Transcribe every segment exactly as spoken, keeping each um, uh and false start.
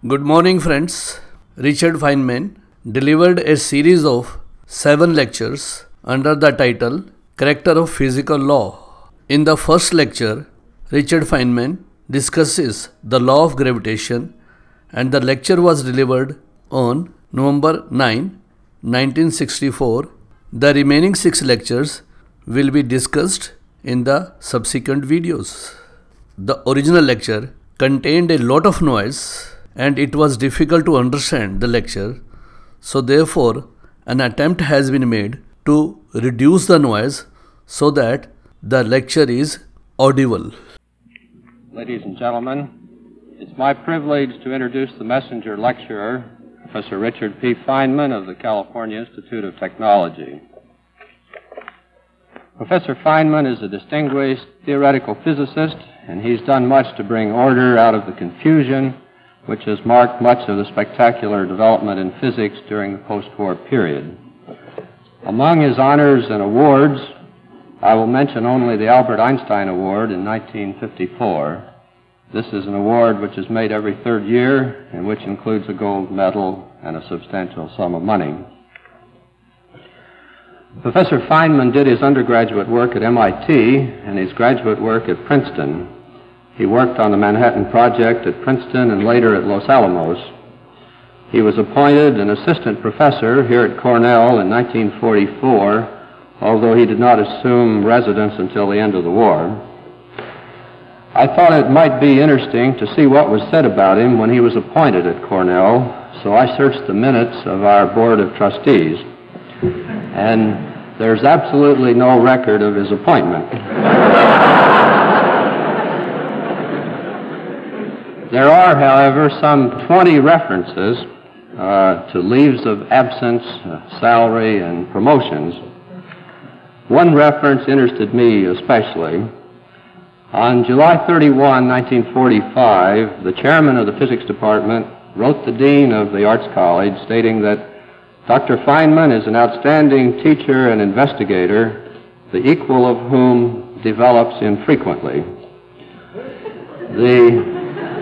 Good morning, friends. Richard Feynman delivered a series of seven lectures under the title Character of Physical Law. In the first lecture, Richard Feynman discusses the law of gravitation, and the lecture was delivered on November ninth, nineteen sixty-four. The remaining six lectures will be discussed in the subsequent videos. The original lecture contained a lot of noise and it was difficult to understand the lecture, so therefore an attempt has been made to reduce the noise so that the lecture is audible. Ladies and gentlemen, it's my privilege to introduce the messenger lecturer, Professor Richard P. Feynman of the California Institute of Technology. Professor Feynman is a distinguished theoretical physicist, and he's done much to bring order out of the confusion which has marked much of the spectacular development in physics during the post-war period. Among his honors and awards, I will mention only the Albert Einstein Award in nineteen fifty-four. This is an award which is made every third year and which includes a gold medal and a substantial sum of money. Professor Feynman did his undergraduate work at M I T and his graduate work at Princeton. He worked on the Manhattan Project at Princeton and later at Los Alamos. He was appointed an assistant professor here at Cornell in nineteen forty-four, although he did not assume residence until the end of the war. I thought it might be interesting to see what was said about him when he was appointed at Cornell, so I searched the minutes of our Board of Trustees, and there's absolutely no record of his appointment. There are, however, some twenty references uh, to leaves of absence, uh, salary, and promotions. One reference interested me especially. On July thirty-first, nineteen forty-five, the chairman of the physics department wrote the dean of the Arts College stating that Doctor Feynman is an outstanding teacher and investigator, the equal of whom develops infrequently. The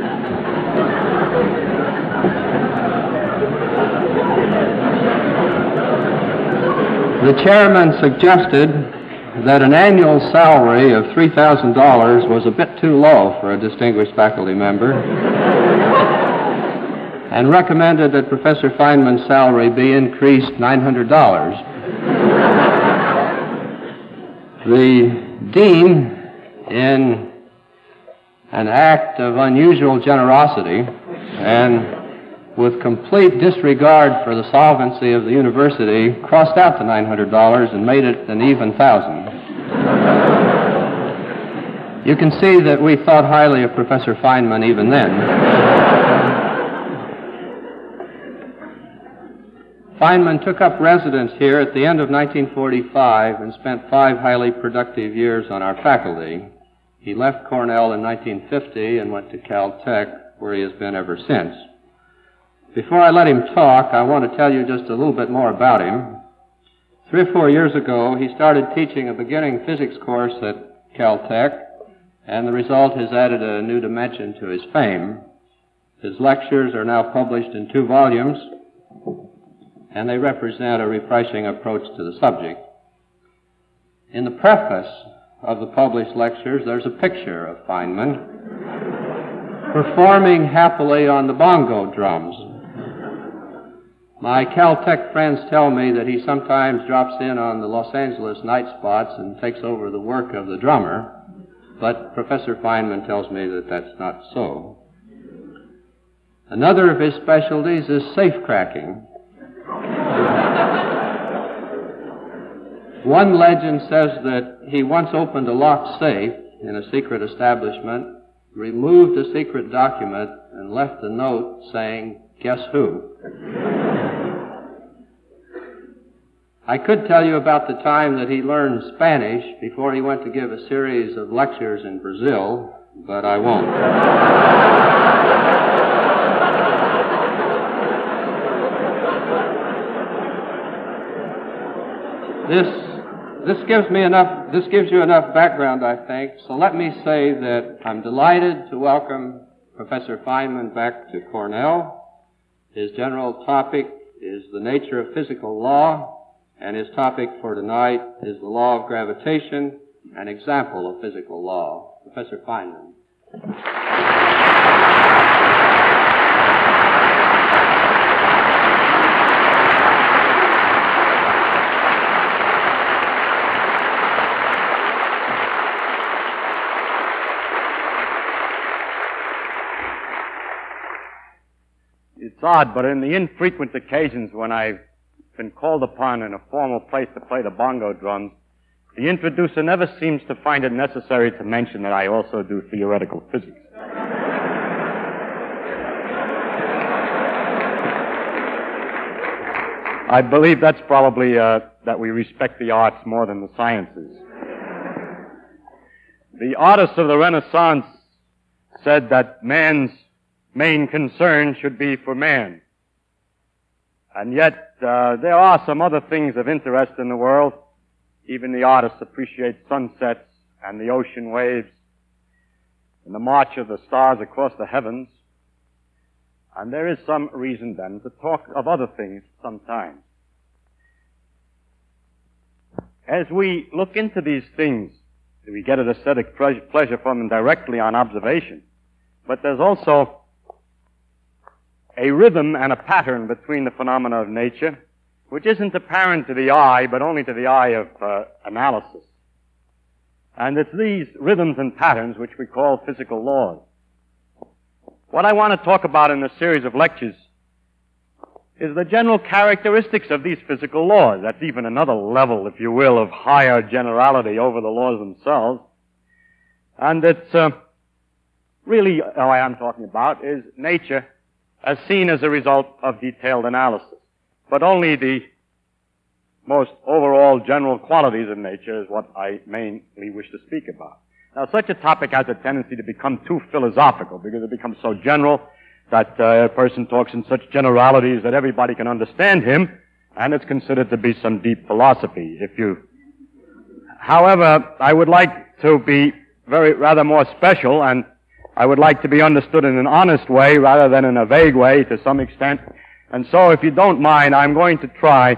The chairman suggested that an annual salary of three thousand dollars was a bit too low for a distinguished faculty member and recommended that Professor Feynman's salary be increased nine hundred dollars. The dean, in an act of unusual generosity and with complete disregard for the solvency of the university, crossed out the nine hundred dollars and made it an even thousand. You can see that we thought highly of Professor Feynman even then. Feynman took up residence here at the end of nineteen forty-five and spent five highly productive years on our faculty. He left Cornell in nineteen fifty and went to Caltech, where he has been ever since. Before I let him talk, I want to tell you just a little bit more about him. Three or four years ago, he started teaching a beginning physics course at Caltech, and the result has added a new dimension to his fame. His lectures are now published in two volumes, and they represent a refreshing approach to the subject. In the preface of the published lectures, there's a picture of Feynman performing happily on the bongo drums. My Caltech friends tell me that he sometimes drops in on the Los Angeles night spots and takes over the work of the drummer, but Professor Feynman tells me that that's not so. Another of his specialties is safe-cracking. One legend says that he once opened a locked safe in a secret establishment, removed a secret document, and left a note saying, "Guess who?" I could tell you about the time that he learned Spanish before he went to give a series of lectures in Brazil, but I won't. This This gives me enough, this gives you enough background, I think, so let me say that I'm delighted to welcome Professor Feynman back to Cornell. His general topic is the nature of physical law, and his topic for tonight is the law of gravitation, an example of physical law. Professor Feynman. It's odd, but in the infrequent occasions when I've been called upon in a formal place to play the bongo drums, the introducer never seems to find it necessary to mention that I also do theoretical physics. I believe that's probably uh, that we respect the arts more than the sciences. The artists of the Renaissance said that man's main concern should be for man. And yet, uh, there are some other things of interest in the world. Even the artists appreciate sunsets and the ocean waves and the march of the stars across the heavens. And there is some reason then to talk of other things sometimes. As we look into these things, we get an aesthetic pleasure from them directly on observation. But there's also a rhythm and a pattern between the phenomena of nature, which isn't apparent to the eye, but only to the eye of uh, analysis. And it's these rhythms and patterns which we call physical laws. What I want to talk about in this series of lectures is the general characteristics of these physical laws. That's even another level, if you will, of higher generality over the laws themselves. And it's uh, really, what I'm talking about is nature as seen as a result of detailed analysis. But only the most overall general qualities of nature is what I mainly wish to speak about. Now, such a topic has a tendency to become too philosophical because it becomes so general that uh, a person talks in such generalities that everybody can understand him, and it's considered to be some deep philosophy. If you, however, I would like to be very rather more special, and I would like to be understood in an honest way rather than in a vague way to some extent. And so, if you don't mind, I'm going to try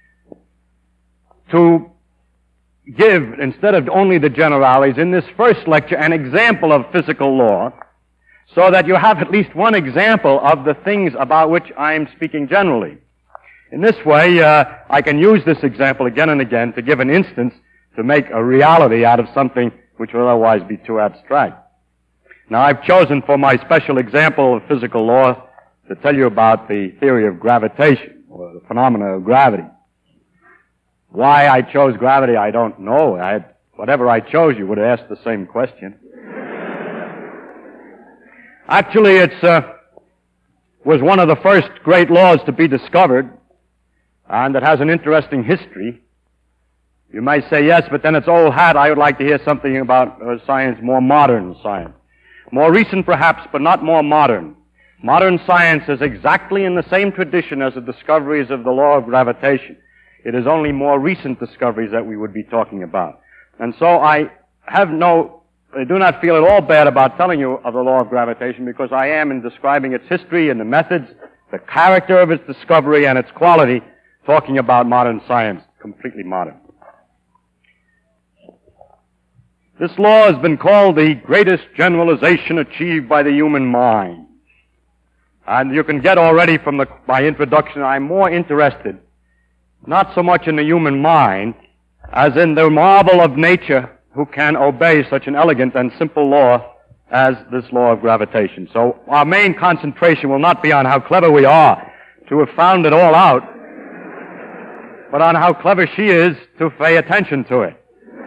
to give, instead of only the generalities, in this first lecture, an example of physical law, so that you have at least one example of the things about which I'm speaking generally. In this way, uh, I can use this example again and again to give an instance to make a reality out of something which would otherwise be too abstract. Now, I've chosen for my special example of physical law to tell you about the theory of gravitation, or the phenomena of gravity. Why I chose gravity, I don't know. I, whatever I chose, you would have asked the same question. Actually, it's uh, was one of the first great laws to be discovered, and it has an interesting history. You might say, yes, but then it's old hat. I would like to hear something about uh, science, more modern science. More recent, perhaps, but not more modern. Modern science is exactly in the same tradition as the discoveries of the law of gravitation. It is only more recent discoveries that we would be talking about. And so I have no, I do not feel at all bad about telling you of the law of gravitation, because I am, in describing its history and the methods, the character of its discovery and its quality, talking about modern science, completely modern. This law has been called the greatest generalization achieved by the human mind. And you can get already from the, my introduction, I'm more interested not so much in the human mind as in the marvel of nature who can obey such an elegant and simple law as this law of gravitation. So our main concentration will not be on how clever we are to have found it all out, but on how clever she is to pay attention to it.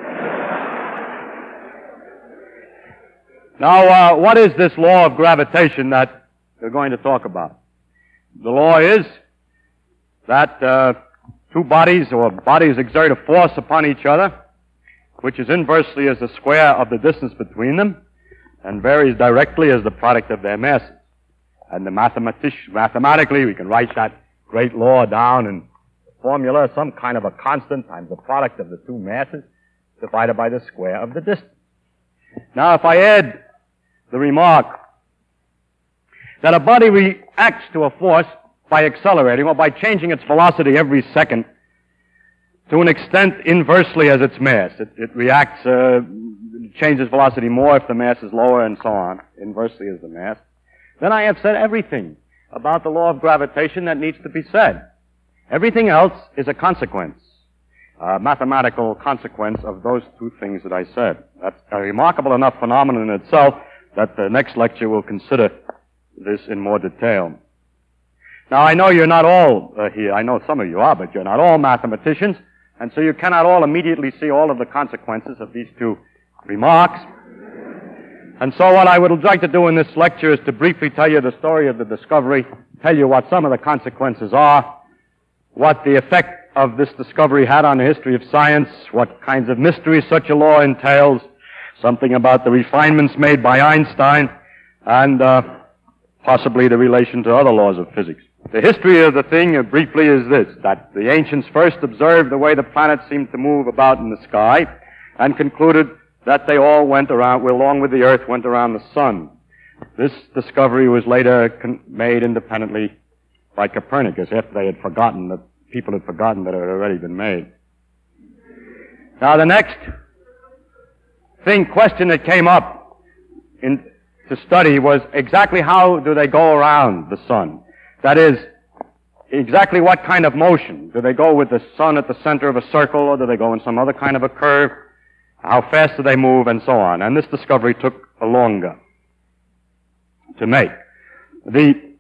Now, uh, what is this law of gravitation that we're going to talk about? The law is that uh, two bodies or bodies exert a force upon each other, which is inversely as the square of the distance between them, and varies directly as the product of their masses. And the mathematic- mathematically, we can write that great law down in formula, some kind of a constant times the product of the two masses divided by the square of the distance. Now, if I add the remark that a body reacts to a force by accelerating or by changing its velocity every second to an extent inversely as its mass. It, it reacts, uh, changes velocity more if the mass is lower and so on, inversely as the mass. Then I have said everything about the law of gravitation that needs to be said. Everything else is a consequence, a mathematical consequence of those two things that I said. That's a remarkable enough phenomenon in itself that the next lecture will consider this in more detail. Now, I know you're not all uh, here. I know some of you are, but you're not all mathematicians, and so you cannot all immediately see all of the consequences of these two remarks. And so what I would like to do in this lecture is to briefly tell you the story of the discovery, tell you what some of the consequences are, what the effect of this discovery had on the history of science, what kinds of mysteries such a law entails, something about the refinements made by Einstein, and uh, possibly the relation to other laws of physics. The history of the thing, uh, briefly, is this, that the ancients first observed the way the planets seemed to move about in the sky and concluded that they all went around, along with the Earth, went around the sun. This discovery was later con- made independently by Copernicus after they had forgotten, that people had forgotten that it had already been made. Now, the next thing, question that came up in, to study was exactly how do they go around the sun? That is, exactly what kind of motion? Do they go with the sun at the center of a circle, or do they go in some other kind of a curve? How fast do they move, and so on? And this discovery took a longer to make. The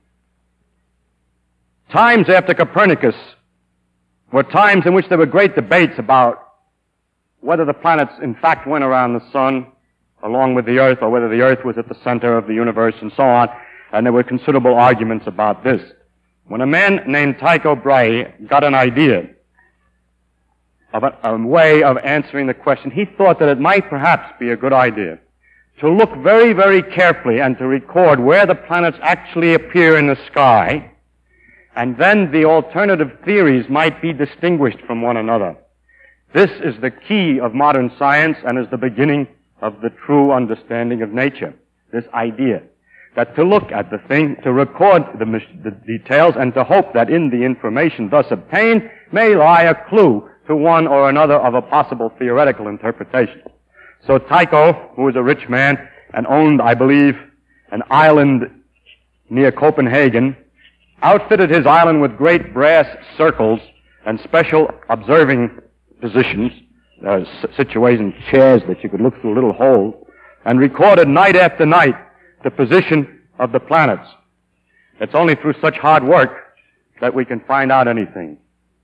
times after Copernicus were times in which there were great debates about whether the planets in fact went around the sun along with the Earth, or whether the Earth was at the center of the universe, and so on. And there were considerable arguments about this. When a man named Tycho Brahe got an idea of a, a way of answering the question, he thought that it might perhaps be a good idea to look very, very carefully and to record where the planets actually appear in the sky, and then the alternative theories might be distinguished from one another. This is the key of modern science and is the beginning of the true understanding of nature, this idea that to look at the thing, to record the, the details, and to hope that in the information thus obtained may lie a clue to one or another of a possible theoretical interpretation. So Tycho, who was a rich man and owned, I believe, an island near Copenhagen, outfitted his island with great brass circles and special observing positions, uh, situation chairs that you could look through little holes, and recorded night after night the position of the planets. It's only through such hard work that we can find out anything.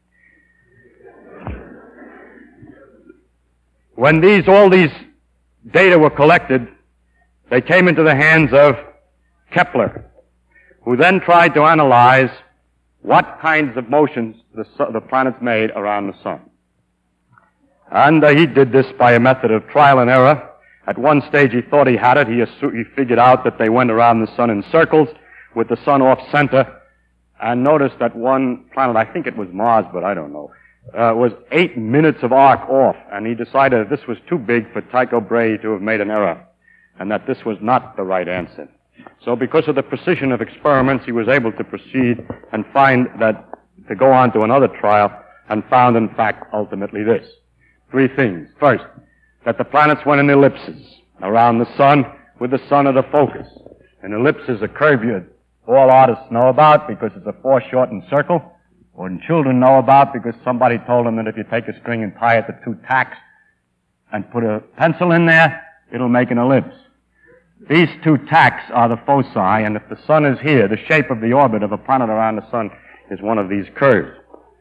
When these, all these data were collected, they came into the hands of Kepler, who then tried to analyze what kinds of motions the, the planets made around the sun. And uh, he did this by a method of trial and error. At one stage he thought he had it. He, assu- he figured out that they went around the sun in circles with the sun off center, and noticed that one planet, I think it was Mars, but I don't know, uh, was eight minutes of arc off, and he decided that this was too big for Tycho Brahe to have made an error, and that this was not the right answer. So because of the precision of experiments, he was able to proceed and find that, to go on to another trial, and found, in fact, ultimately this. Three things. First, that the planets went in ellipses around the sun, with the sun at a focus. An ellipse is a curve you all artists know about because it's a foreshortened circle, or children know about because somebody told them that if you take a string and tie it to two tacks and put a pencil in there, it'll make an ellipse. These two tacks are the foci, and if the sun is here, the shape of the orbit of a planet around the sun is one of these curves.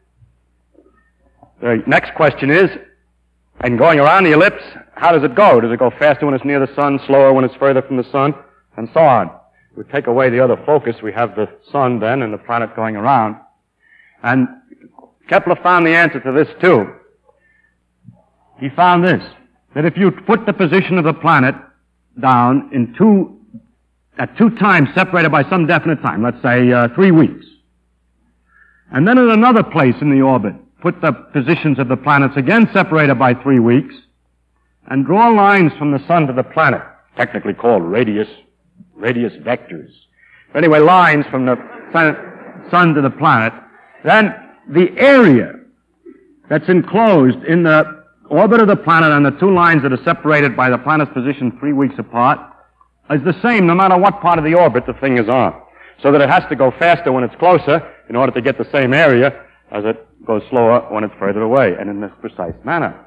The next question is, and going around the ellipse, how does it go? Does it go faster when it's near the sun, slower when it's further from the sun, and so on? We take away the other focus, we have the sun then and the planet going around. And Kepler found the answer to this too. He found this, that if you put the position of the planet down in two, at two times separated by some definite time, let's say uh, three weeks, and then at another place in the orbit, put the positions of the planets again separated by three weeks, and draw lines from the sun to the planet, technically called radius, radius vectors. anyway, lines from the sun to the planet, then the area that's enclosed in the orbit of the planet and the two lines that are separated by the planet's position three weeks apart is the same no matter what part of the orbit the thing is on. So that it has to go faster when it's closer in order to get the same area as it goes slower when it's further away, and in this precise manner.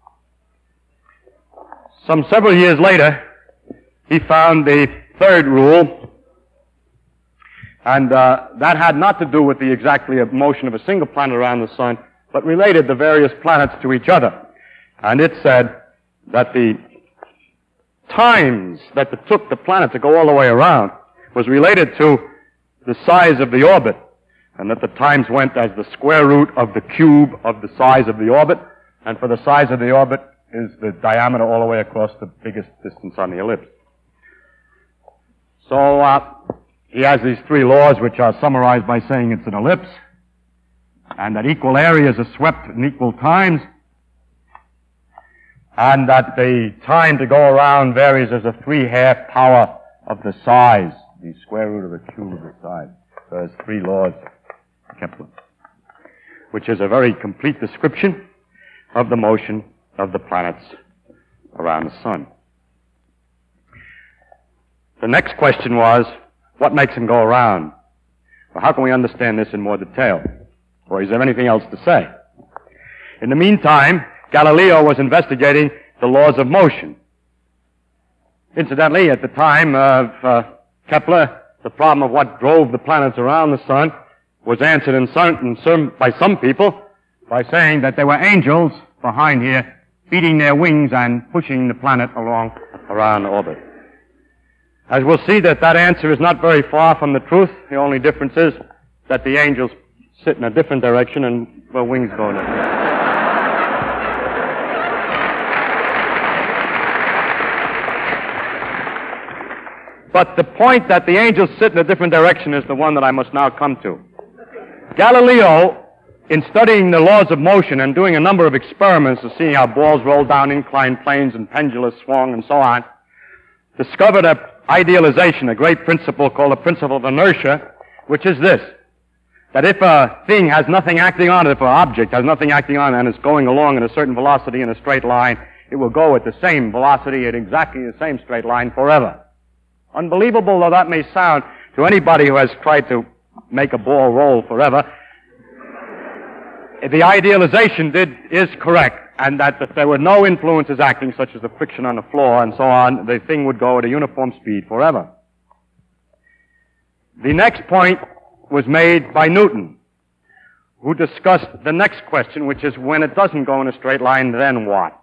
Some several years later, he found the third rule, and uh, that had not to do with the exactly motion of a single planet around the sun, but related the various planets to each other. And it said that the times that it took the planet to go all the way around was related to the size of the orbit, and that the times went as the square root of the cube of the size of the orbit, and for the size of the orbit is the diameter all the way across the biggest distance on the ellipse. So uh, he has these three laws which are summarized by saying it's an ellipse, and that equal areas are swept in equal times, and that the time to go around varies as a three-half power of the size, the square root of the cube of the size. So there's three laws of Kepler, which is a very complete description of the motion of the planets around the sun. The next question was, what makes them go around? Well, how can we understand this in more detail? Or is there anything else to say? In the meantime, Galileo was investigating the laws of motion. Incidentally, at the time of uh, Kepler, the problem of what drove the planets around the sun was answered in some, in some, by some people by saying that there were angels behind here beating their wings and pushing the planet along around orbit. As we'll see that that answer is not very far from the truth. The only difference is that the angels sit in a different direction and their wings go in a different direction. But the point that the angels sit in a different direction is the one that I must now come to. Galileo, in studying the laws of motion and doing a number of experiments to see how balls roll down inclined planes and pendulum swung and so on, discovered an idealization, a great principle called the principle of inertia, which is this, that if a thing has nothing acting on it, if an object has nothing acting on it and is going along at a certain velocity in a straight line, it will go at the same velocity at exactly the same straight line forever. Unbelievable though that may sound to anybody who has tried to make a ball roll forever, the idealization did, is correct, and that if there were no influences acting, such as the friction on the floor and so on, the thing would go at a uniform speed forever. The next point was made by Newton, who discussed the next question, which is when it doesn't go in a straight line, then what?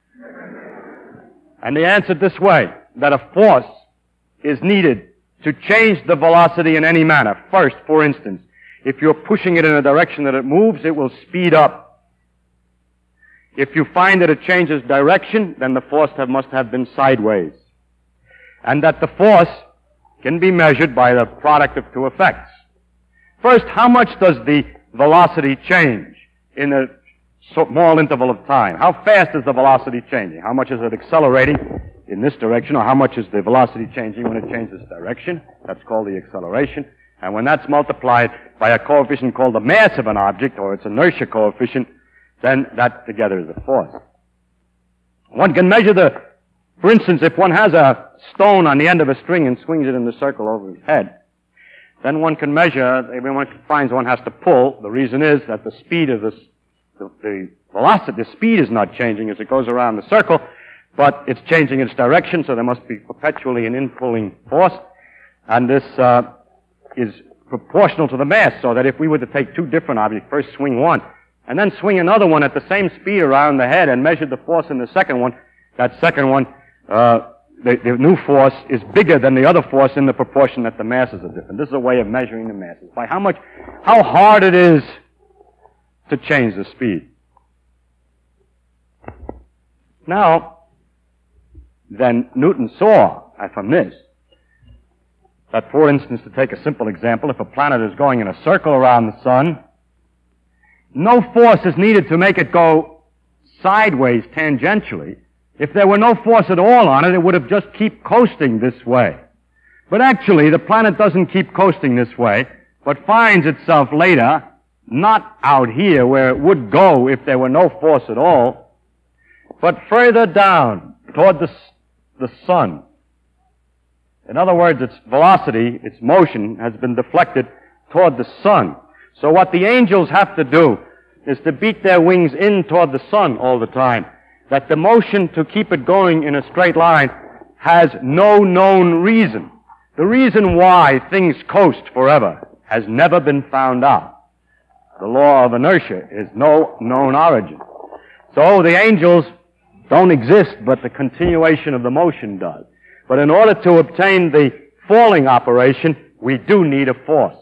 And he answered this way, that a force is needed to change the velocity in any manner. First, for instance, if you're pushing it in a direction that it moves, it will speed up. If you find that it changes direction, then the force have, must have been sideways. And that the force can be measured by the product of two effects. First, how much does the velocity change in a small interval of time? How fast is the velocity changing? How much is it accelerating in this direction, or how much is the velocity changing when it changes direction? That's called the acceleration. And when that's multiplied by a coefficient called the mass of an object, or its inertia coefficient, then that together is a force. One can measure the, for instance, if one has a stone on the end of a string and swings it in the circle over his head, then one can measure, when one finds one has to pull, the reason is that the speed of this, the, the velocity, the speed is not changing as it goes around the circle, but it's changing its direction, so there must be perpetually an in-pulling force, and this uh, is proportional to the mass, so that if we were to take two different objects, first swing one, and then swing another one at the same speed around the head and measure the force in the second one, that second one, uh, the, the new force is bigger than the other force in the proportion that the masses are different. This is a way of measuring the masses, by how much, how hard it is to change the speed. Now, then Newton saw from this that, for instance, to take a simple example, if a planet is going in a circle around the sun, no force is needed to make it go sideways tangentially. If there were no force at all on it, it would have just keep coasting this way. But actually, the planet doesn't keep coasting this way, but finds itself later not out here where it would go if there were no force at all, but further down toward the, the sun. In other words, its velocity, its motion, has been deflected toward the sun. So what the angels have to do is to beat their wings in toward the sun all the time, that the motion to keep it going in a straight line has no known reason. The reason why things coast forever has never been found out. The law of inertia is no known origin. So the angels don't exist, but the continuation of the motion does. But in order to obtain the falling operation, we do need a force.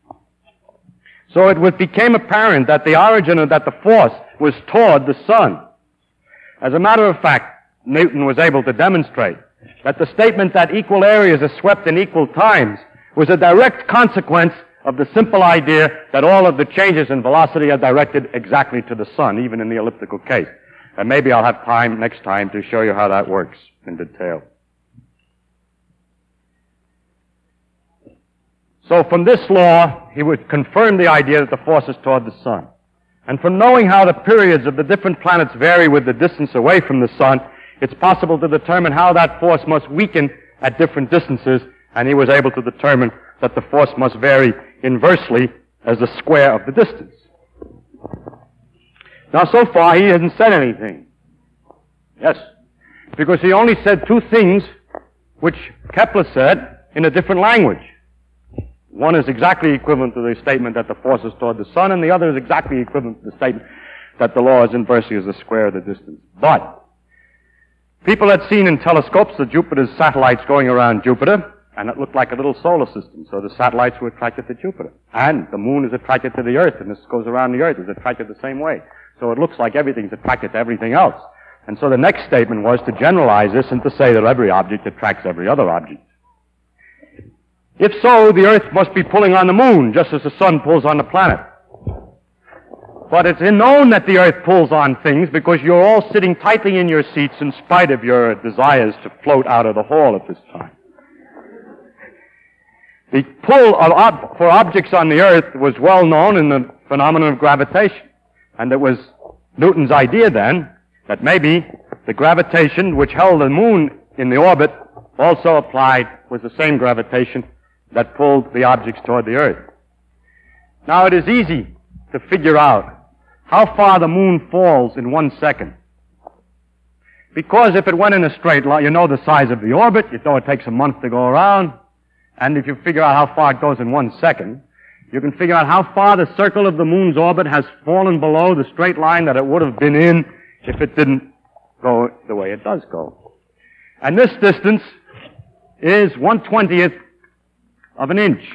So it became apparent that the origin of that the force was toward the sun. As a matter of fact, Newton was able to demonstrate that the statement that equal areas are swept in equal times was a direct consequence of the simple idea that all of the changes in velocity are directed exactly to the sun, even in the elliptical case. And maybe I'll have time next time to show you how that works in detail. So from this law, he would confirm the idea that the force is toward the sun. And from knowing how the periods of the different planets vary with the distance away from the sun, it's possible to determine how that force must weaken at different distances, and he was able to determine that the force must vary inversely as the square of the distance. Now, so far, he hasn't said anything. Yes, because he only said two things which Kepler said in a different language. One is exactly equivalent to the statement that the force is toward the sun, and the other is exactly equivalent to the statement that the law is inversely as the square of the distance. But people had seen in telescopes the Jupiter's satellites going around Jupiter, and it looked like a little solar system. So the satellites were attracted to Jupiter. And the moon is attracted to the Earth, and this goes around the Earth, is attracted the same way. So it looks like everything's attracted to everything else. And so the next statement was to generalize this and to say that every object attracts every other object. If so, the Earth must be pulling on the moon, just as the sun pulls on the planet. But it's known that the Earth pulls on things because you're all sitting tightly in your seats in spite of your desires to float out of the hall at this time. The pull of ob- for objects on the Earth was well known in the phenomenon of gravitation. And it was Newton's idea then that maybe the gravitation which held the moon in the orbit also applied, was the same gravitation that pulled the objects toward the Earth. Now it is easy to figure out how far the moon falls in one second. Because if it went in a straight line, you know the size of the orbit, you know it takes a month to go around, and if you figure out how far it goes in one second, you can figure out how far the circle of the moon's orbit has fallen below the straight line that it would have been in if it didn't go the way it does go. And this distance is one twentieth of an inch.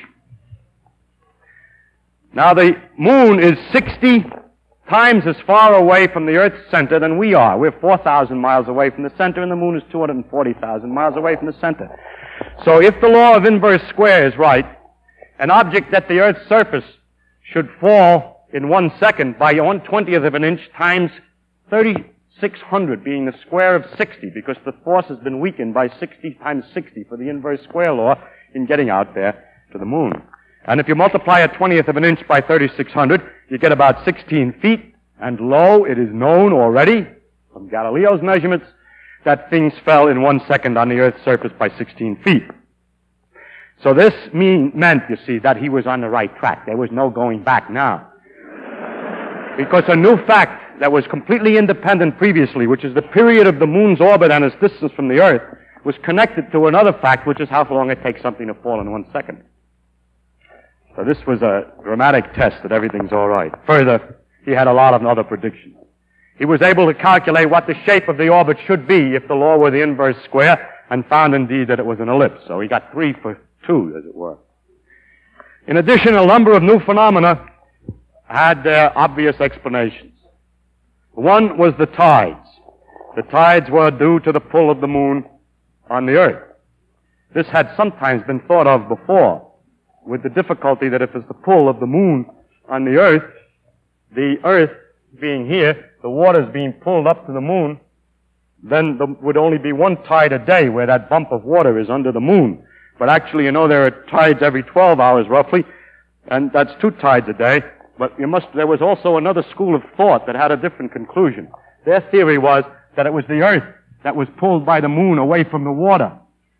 Now the moon is sixty times as far away from the Earth's center than we are. We're four thousand miles away from the center, and the moon is two hundred forty thousand miles away from the center. So if the law of inverse square is right, an object at the Earth's surface should fall in one second by one twentieth of an inch times thirty-six hundred, being the square of sixty, because the force has been weakened by sixty times sixty for the inverse square law in getting out there to the moon. And if you multiply a twentieth of an inch by thirty-six hundred, you get about sixteen feet, and lo, it is known already from Galileo's measurements that things fell in one second on the Earth's surface by sixteen feet. So this mean, meant, you see, that he was on the right track. There was no going back now. Because a new fact that was completely independent previously, which is the period of the moon's orbit and its distance from the Earth, was connected to another fact, which is how long it takes something to fall in one second. So this was a dramatic test that everything's all right. Further, he had a lot of other predictions. He was able to calculate what the shape of the orbit should be if the law were the inverse square, and found indeed that it was an ellipse. So he got three for two, as it were. In addition, a number of new phenomena had their obvious explanations. One was the tides. The tides were due to the pull of the moon on the Earth. This had sometimes been thought of before, with the difficulty that if it's the pull of the moon on the Earth, the Earth being here, the water's being pulled up to the moon, then there would only be one tide a day where that bump of water is under the moon. But actually, you know, there are tides every twelve hours roughly, and that's two tides a day. But you must, there was also another school of thought that had a different conclusion. Their theory was that it was the Earth that was pulled by the moon away from the water.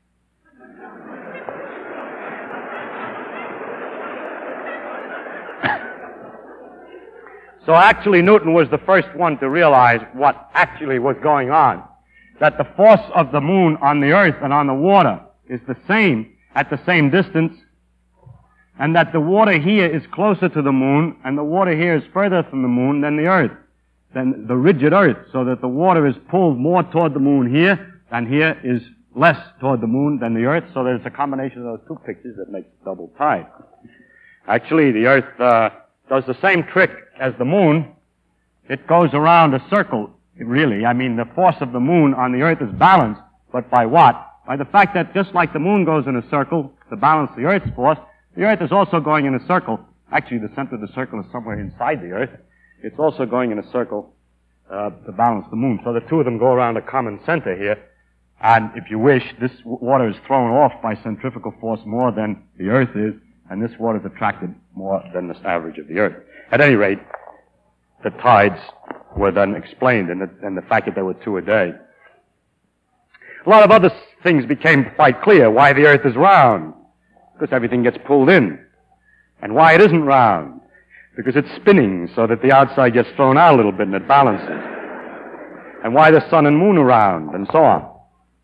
So actually Newton was the first one to realize what actually was going on. That the force of the moon on the Earth and on the water is the same at the same distance, and that the water here is closer to the moon and the water here is further from the moon than the Earth, than the rigid Earth, so that the water is pulled more toward the moon here, and here is less toward the moon than the Earth, so there's a combination of those two pictures that makes double tide. Actually, the Earth uh, does the same trick as the moon. It goes around a circle, really. I mean, the force of the moon on the Earth is balanced, but by what? By the fact that just like the moon goes in a circle to balance the Earth's force, the Earth is also going in a circle. Actually, the center of the circle is somewhere inside the Earth. It's also going in a circle uh, to balance the moon. So the two of them go around a common center here. And if you wish, this water is thrown off by centrifugal force more than the Earth is, and this water is attracted more than the average of the Earth. At any rate, the tides were then explained, and the, and the fact that there were two a day. A lot of other things became quite clear. Why the Earth is round. Because everything gets pulled in. And why it isn't round. Because it's spinning so that the outside gets thrown out a little bit and it balances. And why the sun and moon are round, and so on.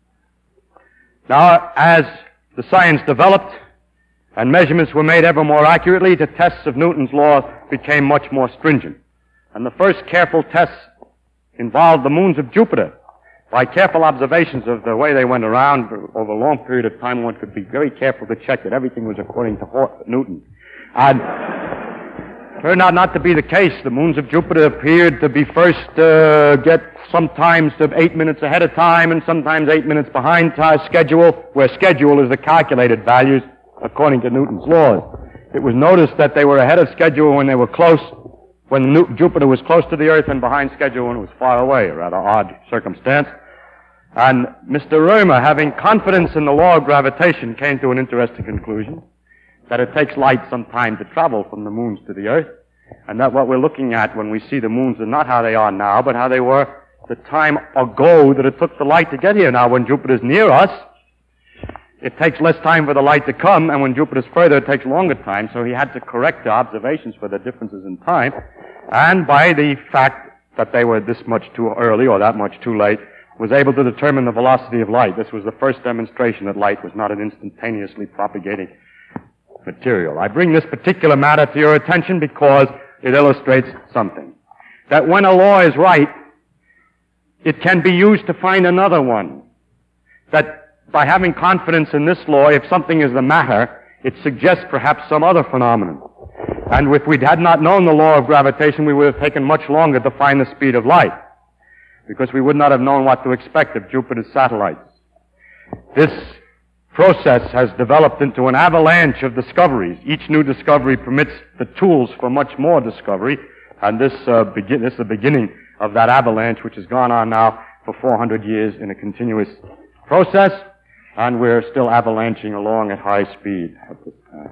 Now, as the science developed and measurements were made ever more accurately, the tests of Newton's law became much more stringent. And the first careful tests involved the moons of Jupiter. By careful observations of the way they went around over a long period of time, one could be very careful to check that everything was according to Newton. And it turned out not to be the case. The moons of Jupiter appeared to be first uh, get sometimes to eight minutes ahead of time and sometimes eight minutes behind time schedule, where schedule is the calculated values according to Newton's laws. It was noticed that they were ahead of schedule when they were close, when New- Jupiter was close to the Earth, and behind schedule when it was far away, a rather odd circumstance. And Mister Römer, having confidence in the law of gravitation, came to an interesting conclusion, that it takes light some time to travel from the moons to the Earth, and that what we're looking at when we see the moons are not how they are now, but how they were the time ago that it took the light to get here. Now, when Jupiter's near us, it takes less time for the light to come, and when Jupiter's further, it takes longer time, so he had to correct the observations for the differences in time, and by the fact that they were this much too early or that much too late, was able to determine the velocity of light. This was the first demonstration that light was not an instantaneously propagating material. I bring this particular matter to your attention because it illustrates something. That when a law is right, it can be used to find another one. That by having confidence in this law, if something is the matter, it suggests perhaps some other phenomenon. And if we had not known the law of gravitation, we would have taken much longer to find the speed of light, because we would not have known what to expect of Jupiter's satellites. This process has developed into an avalanche of discoveries. Each new discovery permits the tools for much more discovery, and this, uh, begin, this is the beginning of that avalanche, which has gone on now for four hundred years in a continuous process, and we're still avalanching along at high speed at this time.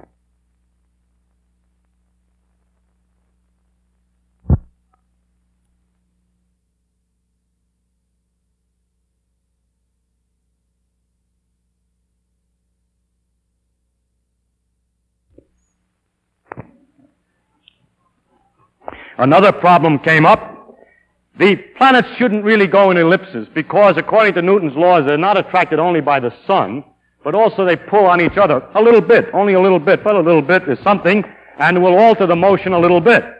Another problem came up. The planets shouldn't really go in ellipses because, according to Newton's laws, they're not attracted only by the sun, but also they pull on each other a little bit, only a little bit, but a little bit is something, and will alter the motion a little bit.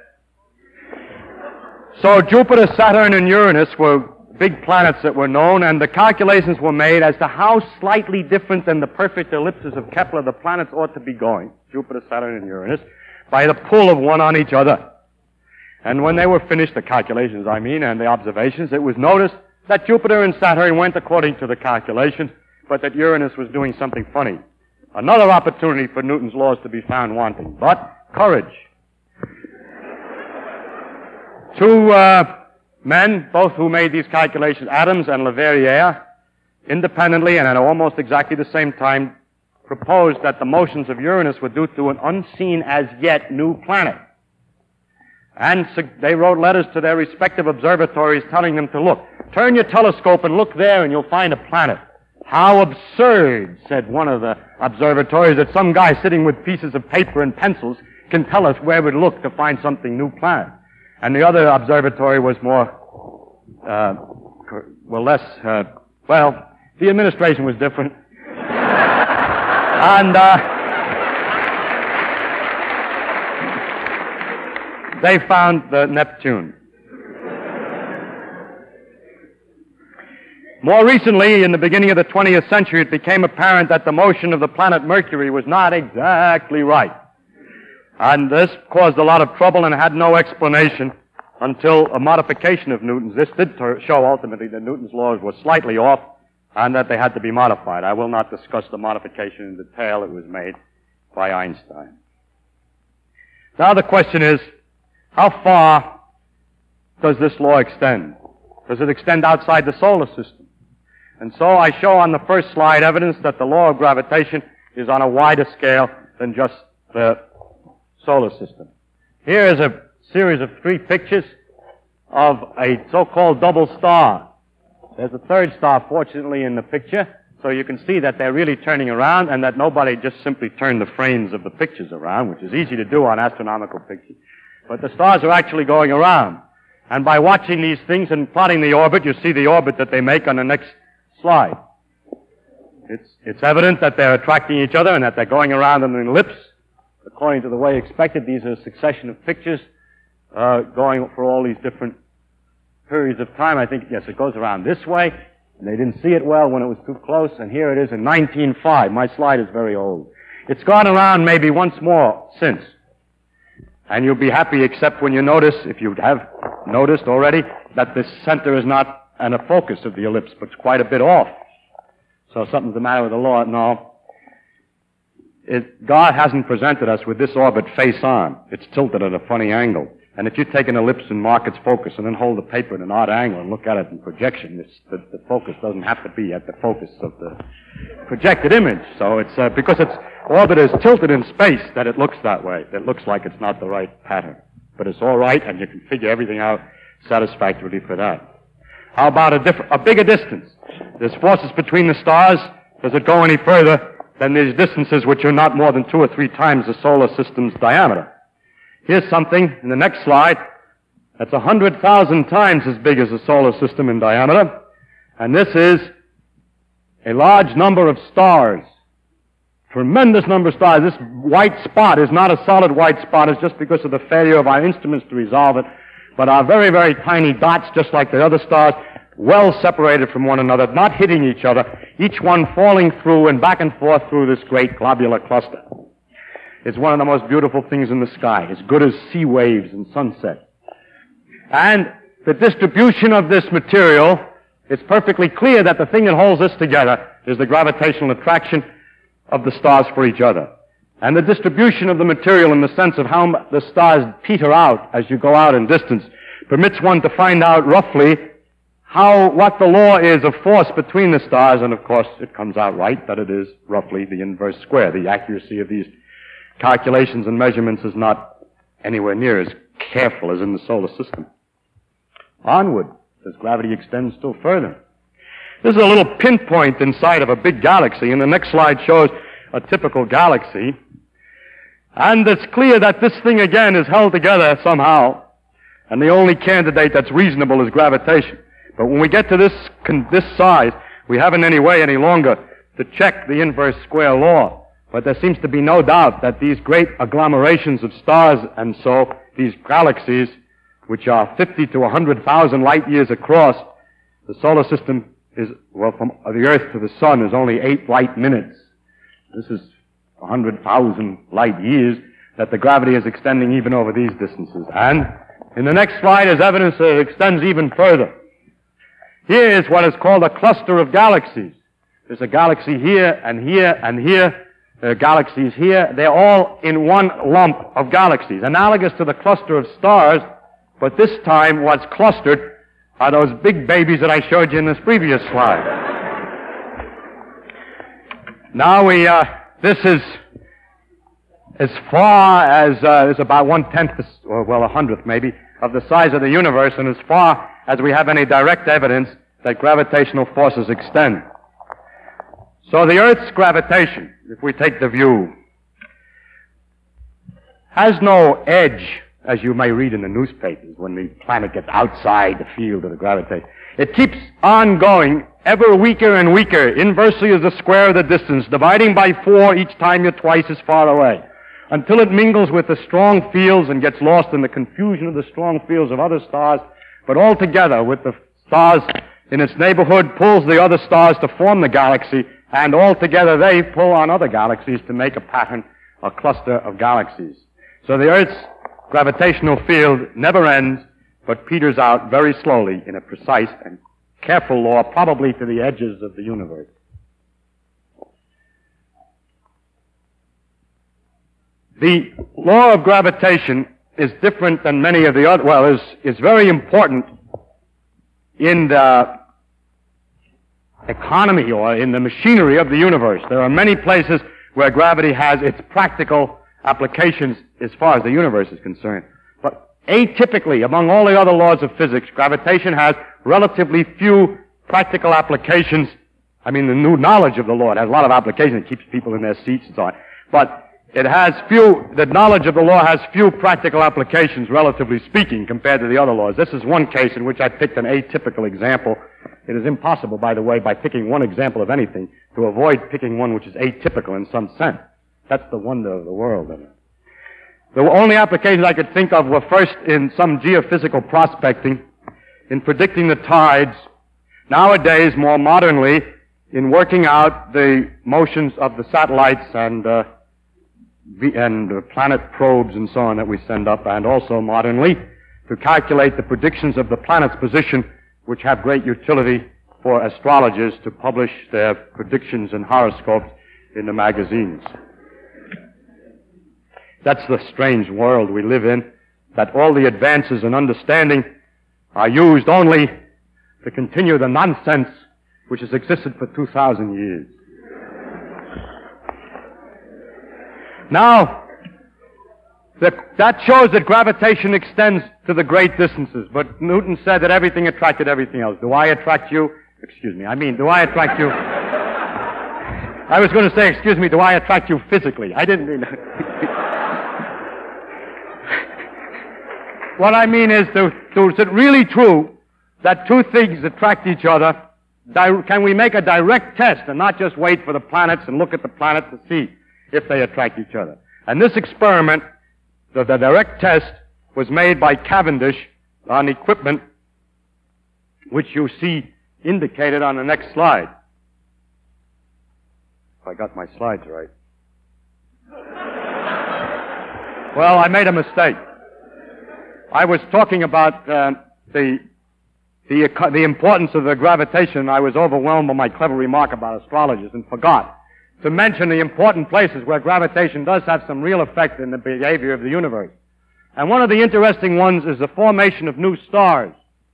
So Jupiter, Saturn, and Uranus were big planets that were known, and the calculations were made as to how slightly different than the perfect ellipses of Kepler the planets ought to be going, Jupiter, Saturn, and Uranus, by the pull of one on each other. And when they were finished, the calculations, I mean, and the observations, it was noticed that Jupiter and Saturn went according to the calculations, but that Uranus was doing something funny. Another opportunity for Newton's laws to be found wanting. But courage. Two uh, men, both who made these calculations, Adams and Leverrier, independently and at almost exactly the same time, proposed that the motions of Uranus were due to an unseen as yet new planet. And they wrote letters to their respective observatories telling them to look. Turn your telescope and look there and you'll find a planet. How absurd, said one of the observatories, that some guy sitting with pieces of paper and pencils can tell us where we'd look to find something new planet. And the other observatory was more, uh, well, less, uh, well, the administration was different. and, uh, they found the Neptune. More recently, in the beginning of the twentieth century, it became apparent that the motion of the planet Mercury was not exactly right. And this caused a lot of trouble and had no explanation until a modification of Newton's. This did show ultimately that Newton's laws were slightly off and that they had to be modified. I will not discuss the modification in detail. It was made by Einstein. Now the question is, how far does this law extend? Does it extend outside the solar system? And so I show on the first slide evidence that the law of gravitation is on a wider scale than just the solar system. Here is a series of three pictures of a so-called double star. There's a third star, fortunately, in the picture, so you can see that they're really turning around and that nobody just simply turned the frames of the pictures around, which is easy to do on astronomical pictures. But the stars are actually going around. And by watching these things and plotting the orbit, you see the orbit that they make on the next slide. It's, it's evident that they're attracting each other and that they're going around in an ellipse. According to the way expected, these are a succession of pictures uh, going for all these different periods of time. I think, yes, it goes around this way. And they didn't see it well when it was too close, and here it is in nineteen oh five. My slide is very old. It's gone around maybe once more since. And you'll be happy except when you notice, if you have noticed already, that the center is not and a focus of the ellipse, but it's quite a bit off. So something's the matter with the law. No. It, God hasn't presented us with this orbit face on. It's tilted at a funny angle. And if you take an ellipse and mark its focus and then hold the paper at an odd angle and look at it in projection, it's, the, the focus doesn't have to be at the focus of the projected image. So it's uh, because its orbit is tilted in space that it looks that way. It looks like it's not the right pattern. But it's all right, and you can figure everything out satisfactorily for that. How about a, diff- a bigger distance? There's forces between the stars. Does it go any further than these distances which are not more than two or three times the solar system's diameter? Here's something in the next slide that's one hundred thousand times as big as the solar system in diameter. And this is a large number of stars. Tremendous number of stars. This white spot is not a solid white spot. It's just because of the failure of our instruments to resolve it. But are very, very tiny dots, just like the other stars, well separated from one another, not hitting each other, each one falling through and back and forth through this great globular cluster. It's one of the most beautiful things in the sky, as good as sea waves and sunset. And the distribution of this material, it's perfectly clear that the thing that holds this together is the gravitational attraction of the stars for each other. And the distribution of the material in the sense of how the stars peter out as you go out in distance permits one to find out roughly how, what the law is of force between the stars, and of course it comes out right that it is roughly the inverse square. The accuracy of these calculations and measurements is not anywhere near as careful as in the solar system. Onward, as gravity extends still further. This is a little pinpoint inside of a big galaxy, and the next slide shows a typical galaxy. And it's clear that this thing again is held together somehow, and the only candidate that's reasonable is gravitation. But when we get to this, this size, we haven't any way any longer to check the inverse square law. But there seems to be no doubt that these great agglomerations of stars and so, these galaxies, which are fifty to one hundred thousand light years across, the solar system is, well, from the Earth to the Sun is only eight light minutes. This is one hundred thousand light years that the gravity is extending even over these distances. And in the next slide is evidence that it extends even further. Here is what is called a cluster of galaxies. There's a galaxy here and here and here. There are galaxies here. They're all in one lump of galaxies, analogous to the cluster of stars, but this time what's clustered are those big babies that I showed you in this previous slide. Now we uh, this is as far as, uh, is about one-tenth, or well, a hundredth maybe, of the size of the universe, and as far as we have any direct evidence that gravitational forces extend. So the Earth's gravitation, if we take the view, has no edge, as you may read in the newspapers, when the planet gets outside the field of the gravitation. It keeps on going, ever weaker and weaker, inversely as the square of the distance, dividing by four each time you're twice as far away, until it mingles with the strong fields and gets lost in the confusion of the strong fields of other stars, but altogether with the stars in its neighborhood pulls the other stars to form the galaxy, and altogether they pull on other galaxies to make a pattern, a cluster of galaxies. So the Earth's gravitational field never ends, but peters out very slowly in a precise and careful law, probably to the edges of the universe. The law of gravitation is different than many of the other, well, is, is very important in the economy or in the machinery of the universe. There are many places where gravity has its practical applications as far as the universe is concerned. But atypically, among all the other laws of physics, gravitation has relatively few practical applications. I mean, the new knowledge of the law, it has a lot of applications. It keeps people in their seats and so on. But it has few, the knowledge of the law has few practical applications, relatively speaking, compared to the other laws. This is one case in which I picked an atypical example. It is impossible, by the way, by picking one example of anything, to avoid picking one which is atypical in some sense. That's the wonder of the world. The only applications I could think of were first in some geophysical prospecting, in predicting the tides, nowadays, more modernly, in working out the motions of the satellites and uh, and uh, planet probes and so on that we send up, and also modernly to calculate the predictions of the planet's position, which have great utility for astrologers to publish their predictions and horoscopes in the magazines. That's the strange world we live in, that all the advances in understanding are used only to continue the nonsense which has existed for two thousand years. Now, the, that shows that gravitation extends to the great distances, but Newton said that everything attracted everything else. Do I attract you? Excuse me, I mean, do I attract you? I was going to say, excuse me, do I attract you physically? I didn't mean that. What I mean is, to, to, is it really true that two things attract each other? Di- can we make a direct test and not just wait for the planets and look at the planets to see if they attract each other? And this experiment, the, the direct test, was made by Cavendish on equipment which you see indicated on the next slide. If I got my slides right. Well, I made a mistake. I was talking about uh, the, the, the importance of the gravitation. I was overwhelmed by my clever remark about astrologers and forgot to mention the important places where gravitation does have some real effect in the behavior of the universe. And one of the interesting ones is the formation of new stars.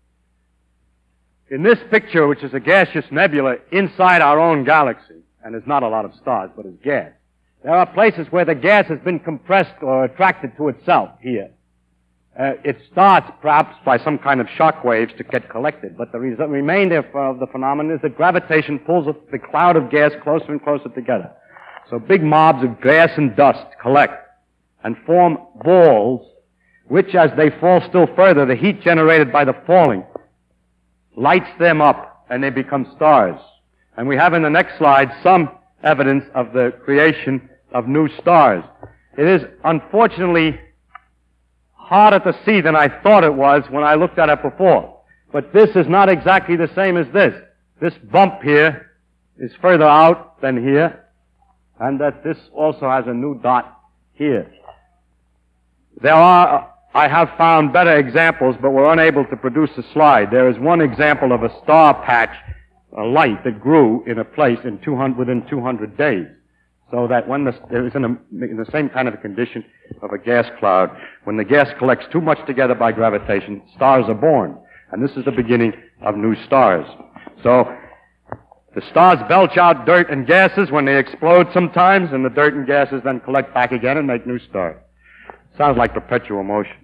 In this picture, which is a gaseous nebula inside our own galaxy, and there's not a lot of stars, but it's gas, there are places where the gas has been compressed or attracted to itself here. Uh, it starts perhaps by some kind of shock waves to get collected, but the res- remainder of the phenomenon is that gravitation pulls the cloud of gas closer and closer together. So big mobs of gas and dust collect and form balls, which as they fall still further, the heat generated by the falling lights them up and they become stars. And we have in the next slide some evidence of the creation of new stars. It is unfortunately harder to see than I thought it was when I looked at it before. But this is not exactly the same as this. This bump here is further out than here, and that this also has a new dot here. There are, I have found better examples, but we're unable to produce a slide. There is one example of a star patch, a light that grew in a place in two hundred, within two hundred days. So that when the, it was in, a, in the same kind of a condition of a gas cloud, when the gas collects too much together by gravitation, stars are born. And this is the beginning of new stars. So The stars belch out dirt and gases when they explode sometimes, and the dirt and gases then collect back again and make new stars. Sounds like perpetual motion.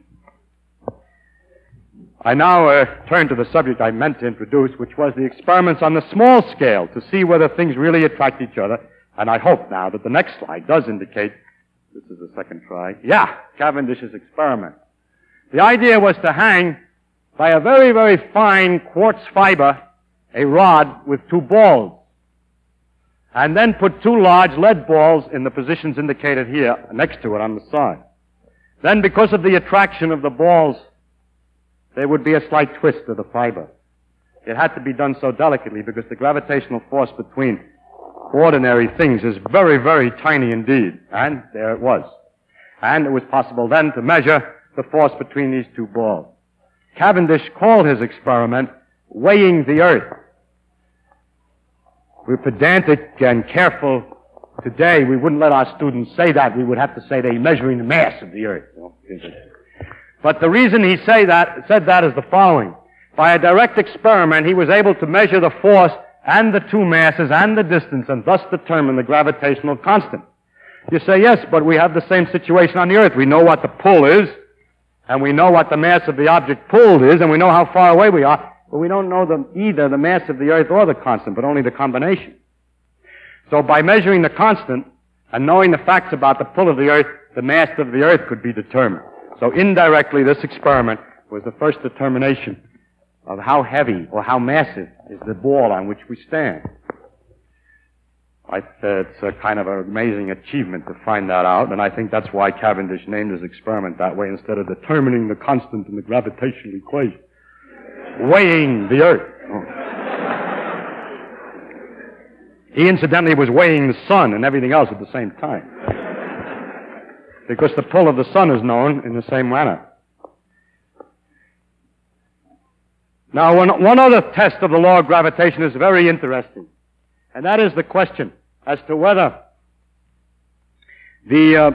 I now uh, turn to the subject I meant to introduce, which was the experiments on the small scale to see whether things really attract each other. And I hope now that the next slide does indicate, this is the second try, yeah, Cavendish's experiment. The idea was to hang by a very, very fine quartz fiber a rod with two balls, and then put two large lead balls in the positions indicated here next to it on the side. Then, because of the attraction of the balls, there would be a slight twist of the fiber. It had to be done so delicately because the gravitational force between ordinary things is very, very tiny indeed. And there it was. And it was possible then to measure the force between these two balls. Cavendish called his experiment weighing the Earth. We're pedantic and careful today. We wouldn't let our students say that. We would have to say they're measuring the mass of the Earth. You know? But the reason he say that, said that is the following. By a direct experiment, he was able to measure the force and the two masses and the distance and thus determine the gravitational constant. You say, yes, but we have the same situation on the Earth. We know what the pull is, and we know what the mass of the object pulled is, and we know how far away we are, but we don't know the, either the mass of the Earth or the constant, but only the combination. So by measuring the constant and knowing the facts about the pull of the Earth, the mass of the Earth could be determined. So indirectly, this experiment was the first determination of how heavy or how massive is the ball on which we stand. I, uh, it's a kind of an amazing achievement to find that out, and I think that's why Cavendish named his experiment that way instead of determining the constant in the gravitational equation. Weighing the Earth. Oh. He incidentally was weighing the sun and everything else at the same time. Because the pull of the sun is known in the same manner. Now, one, one other test of the law of gravitation is very interesting, and that is the question as to whether the, uh,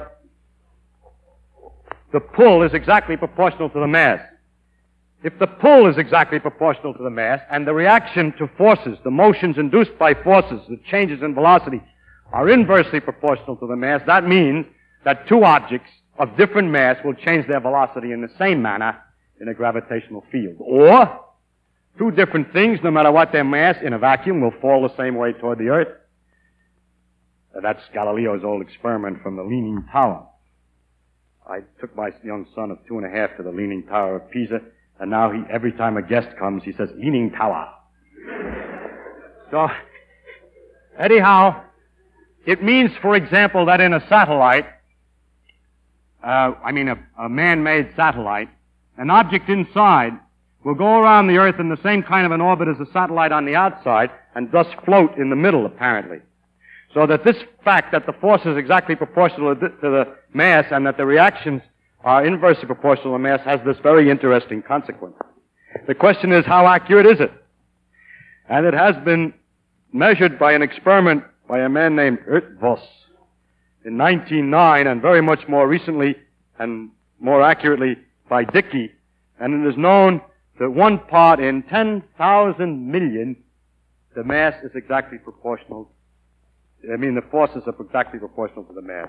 the pull is exactly proportional to the mass. If the pull is exactly proportional to the mass, and the reaction to forces, the motions induced by forces, the changes in velocity, are inversely proportional to the mass, that means that two objects of different mass will change their velocity in the same manner in a gravitational field. Or, two different things, no matter what their mass, in a vacuum, will fall the same way toward the Earth. Uh, that's Galileo's old experiment from the Leaning Tower. I took my young son of two and a half to the Leaning Tower of Pisa, and now he, every time a guest comes, he says, Leaning Tower. So, anyhow, it means, for example, that in a satellite, uh, I mean a, a man-made satellite, an object inside will go around the Earth in the same kind of an orbit as the satellite on the outside, and thus float in the middle, apparently. So that this fact that the force is exactly proportional to the mass and that the reactions are inversely proportional to the mass has this very interesting consequence. The question is, how accurate is it? And it has been measured by an experiment by a man named Ertvoss in nineteen oh nine, and very much more recently and more accurately by Dickey. And it is known that one part in ten thousand million, the mass is exactly proportional. I mean, the forces are exactly proportional to the mass.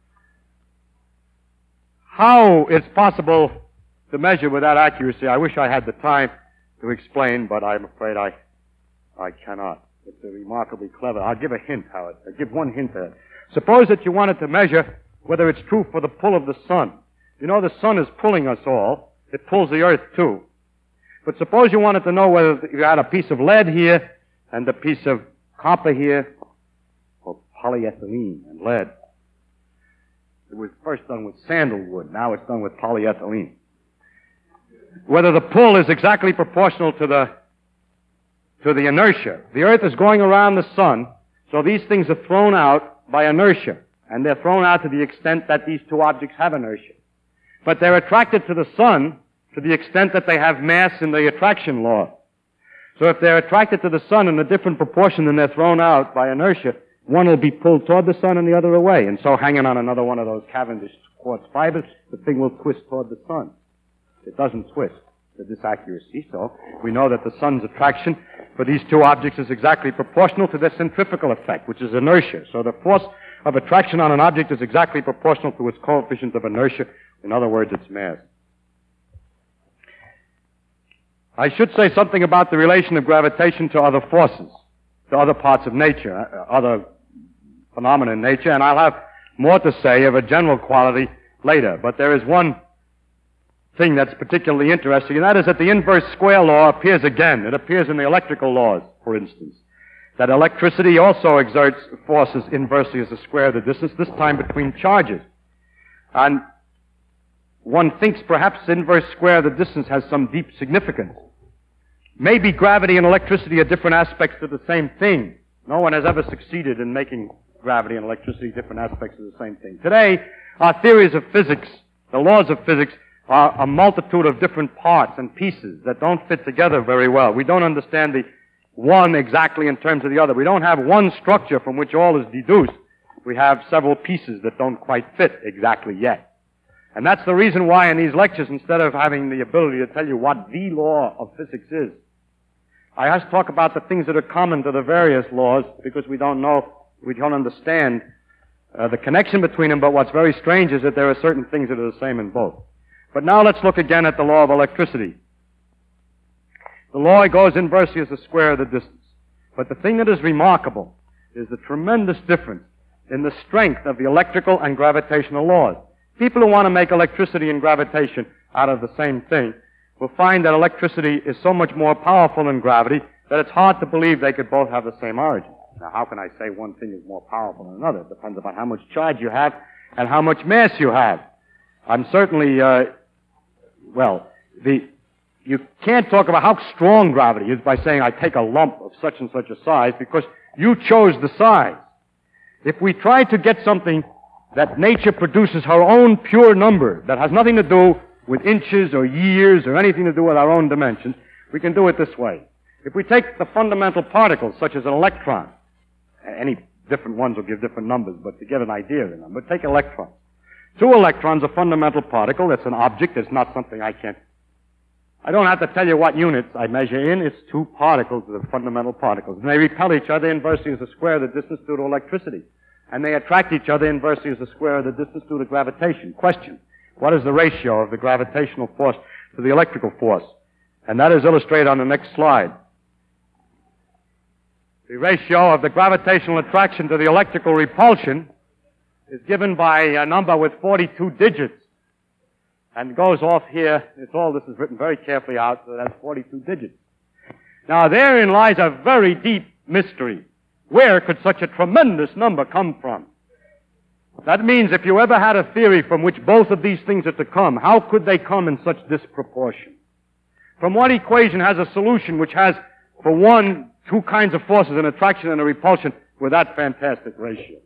How it's possible to measure with that accuracy, I wish I had the time to explain, but I'm afraid I, I cannot. It's a remarkably clever. I'll give a hint, Howard. I'll give one hint there. Suppose that you wanted to measure whether it's true for the pull of the sun. You know the sun is pulling us all. It pulls the Earth too. But suppose you wanted to know whether you had a piece of lead here and a piece of copper here, or polyethylene and lead. It was first done with sandalwood. Now it's done with polyethylene. Whether the pull is exactly proportional to the to the inertia. The Earth is going around the sun, so these things are thrown out by inertia, and they're thrown out to the extent that these two objects have inertia. But they're attracted to the sun to the extent that they have mass in the attraction law. So if they're attracted to the sun in a different proportion than they're thrown out by inertia, one will be pulled toward the sun and the other away. And so hanging on another one of those Cavendish quartz fibers, the thing will twist toward the sun. It doesn't twist. to this accuracy. So we know that the sun's attraction for these two objects is exactly proportional to their centrifugal effect, which is inertia. So the force of attraction on an object is exactly proportional to its coefficient of inertia. In other words, its mass. I should say something about the relation of gravitation to other forces, to other parts of nature, uh, other phenomena in nature, and I'll have more to say of a general quality later. But there is one thing that's particularly interesting, and that is that the inverse square law appears again. It appears in the electrical laws, for instance, that electricity also exerts forces inversely as the square of the distance, this time between charges. And one thinks perhaps inverse square of the distance has some deep significance. Maybe gravity and electricity are different aspects of the same thing. No one has ever succeeded in making gravity and electricity different aspects of the same thing. Today, our theories of physics, the laws of physics, are a multitude of different parts and pieces that don't fit together very well. We don't understand the one exactly in terms of the other. We don't have one structure from which all is deduced. We have several pieces that don't quite fit exactly yet. And that's the reason why in these lectures, instead of having the ability to tell you what the law of physics is, I have to talk about the things that are common to the various laws, because we don't know, we don't understand uh, the connection between them. But what's very strange is that there are certain things that are the same in both. But now let's look again at the law of electricity. The law goes inversely as the square of the distance. But the thing that is remarkable is the tremendous difference in the strength of the electrical and gravitational laws. People who want to make electricity and gravitation out of the same thing will find that electricity is so much more powerful than gravity that it's hard to believe they could both have the same origin. Now, how can I say one thing is more powerful than another? It depends upon how much charge you have and how much mass you have. I'm certainly, uh, well, the, you can't talk about how strong gravity is by saying I take a lump of such and such a size, because you chose the size. If we try to get something that nature produces her own pure number that has nothing to do with inches or years or anything to do with our own dimensions, we can do it this way. If we take the fundamental particles, such as an electron, any different ones will give different numbers, but to get an idea of the number, take electrons. Two electrons, a fundamental particle, it's an object, it's not something I can't, I don't have to tell you what units I measure in, it's two particles that are fundamental particles. And they repel each other inversely as the square of the distance due to electricity. And they attract each other inversely as the square of the distance due to gravitation. Question: what is the ratio of the gravitational force to the electrical force? And that is illustrated on the next slide. The ratio of the gravitational attraction to the electrical repulsion is given by a number with forty-two digits. And goes off here. It's all, this is written very carefully out, so that's forty-two digits. Now therein lies a very deep mystery. Where could such a tremendous number come from? That means if you ever had a theory from which both of these things are to come, how could they come in such disproportion? From what equation has a solution which has, for one, two kinds of forces, an attraction and a repulsion, with that fantastic ratio?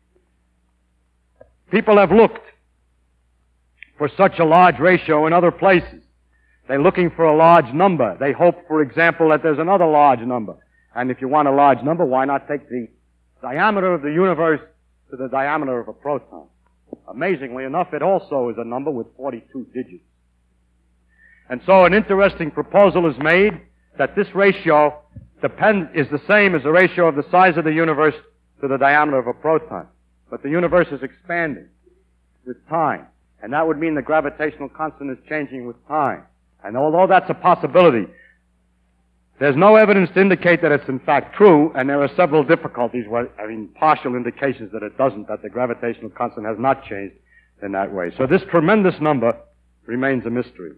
People have looked for such a large ratio in other places. They're looking for a large number. They hope, for example, that there's another large number. And if you want a large number, why not take the diameter of the universe to the diameter of a proton? Amazingly enough, it also is a number with forty-two digits. And so an interesting proposal is made that this ratio depend, is the same as the ratio of the size of the universe to the diameter of a proton. But the universe is expanding with time. And that would mean the gravitational constant is changing with time. And although that's a possibility, there's no evidence to indicate that it's in fact true, and there are several difficulties, where, I mean, partial indications that it doesn't, that the gravitational constant has not changed in that way. So this tremendous number remains a mystery.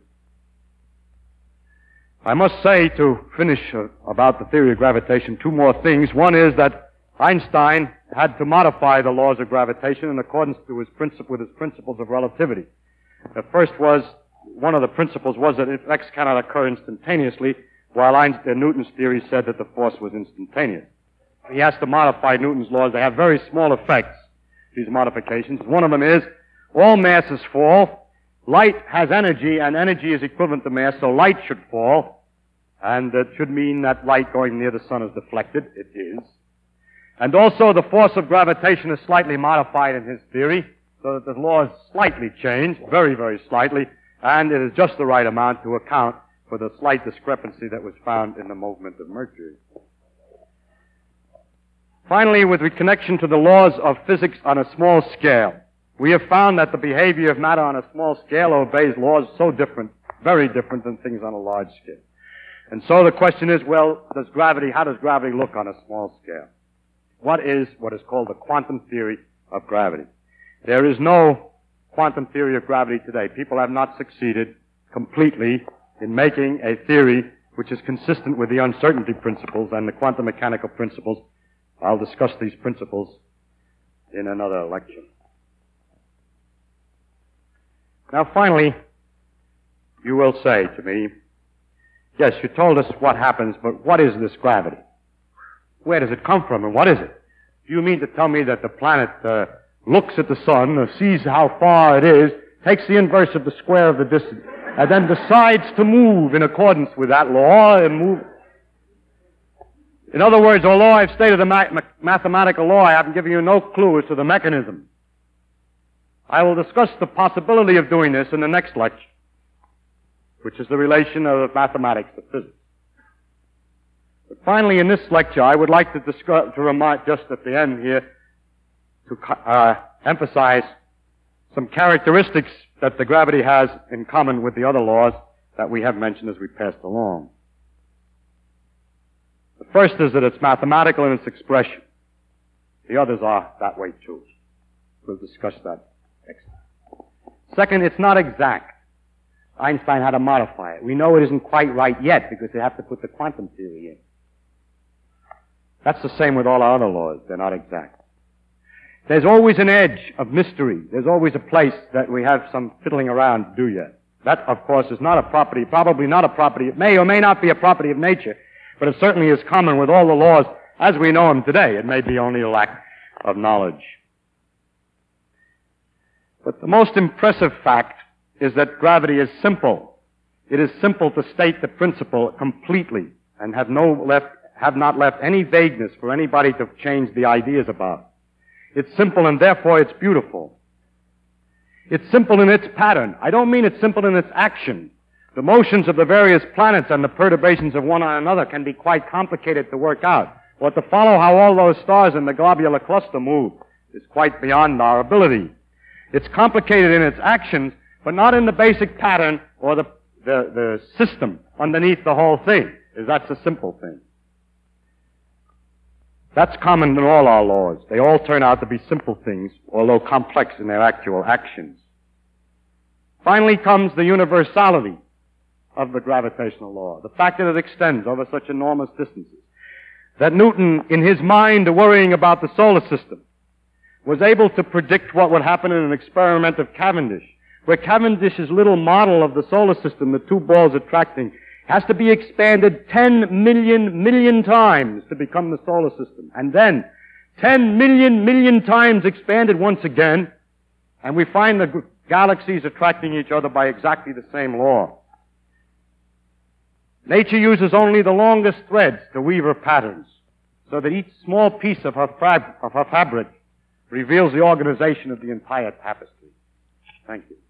I must say, to finish uh, about the theory of gravitation, two more things. One is that Einstein had to modify the laws of gravitation in accordance to his principle, with his principles of relativity. The first was, one of the principles was that effects cannot occur instantaneously, while Einstein, Newton's theory said that the force was instantaneous. He has to modify Newton's laws. They have very small effects, these modifications. One of them is, all masses fall. Light has energy, and energy is equivalent to mass, so light should fall. And it should mean that light going near the sun is deflected. It is. And also the force of gravitation is slightly modified in his theory, so that the law is slightly changed, very, very slightly, and it is just the right amount to account for the slight discrepancy that was found in the movement of Mercury. Finally, with connection to the laws of physics on a small scale, we have found that the behavior of matter on a small scale obeys laws so different, very different than things on a large scale. And so the question is, well, does gravity, how does gravity look on a small scale? What is what is called the quantum theory of gravity? There is no quantum theory of gravity today. People have not succeeded completely in making a theory which is consistent with the uncertainty principles and the quantum mechanical principles. I'll discuss these principles in another lecture. Now, finally, you will say to me, yes, you told us what happens, but what is this gravity? Where does it come from, and what is it? Do you mean to tell me that the planet uh, looks at the sun, or sees how far it is, takes the inverse of the square of the distance, and then decides to move in accordance with that law and move? In other words, although I've stated a ma- ma- mathematical law, I haven't given you no clue as to the mechanism. I will discuss the possibility of doing this in the next lecture, which is the relation of mathematics to physics. But finally, in this lecture, I would like to discuss, to remind, just at the end here, to uh, emphasize some characteristics that the gravity has in common with the other laws that we have mentioned as we passed along. The first is that it's mathematical in its expression. The others are that way too. We'll discuss that next time. Second, it's not exact. Einstein had to modify it. We know it isn't quite right yet because they have to put the quantum theory in. That's the same with all our other laws. They're not exact. There's always an edge of mystery. There's always a place that we have some fiddling around to do yet. That, of course, is not a property, probably not a property, it may or may not be a property of nature, but it certainly is common with all the laws as we know them today. It may be only a lack of knowledge. But the most impressive fact is that gravity is simple. It is simple to state the principle completely and have no left, have not left any vagueness for anybody to change the ideas about. It's simple and therefore it's beautiful. It's simple in its pattern. I don't mean it's simple in its action. The motions of the various planets and the perturbations of one on another can be quite complicated to work out. Or to follow how all those stars in the globular cluster move is quite beyond our ability. It's complicated in its actions, but not in the basic pattern or the, the, the system underneath the whole thing, as that's a simple thing. That's common in all our laws. They all turn out to be simple things, although complex in their actual actions. Finally comes the universality of the gravitational law, the fact that it extends over such enormous distances. That Newton, in his mind worrying about the solar system, was able to predict what would happen in an experiment of Cavendish, where Cavendish's little model of the solar system, the two balls attracting, has to be expanded ten million million times to become the solar system. And then ten million million times expanded once again, and we find the galaxies attracting each other by exactly the same law. Nature uses only the longest threads to weave her patterns, so that each small piece of her, fab- of her fabric reveals the organization of the entire tapestry. Thank you.